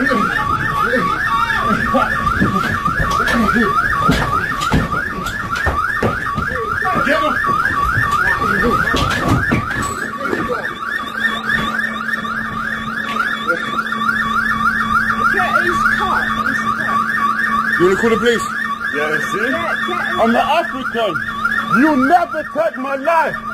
You wanna call the police? Yeah, see? I'm not African. You never touch my life.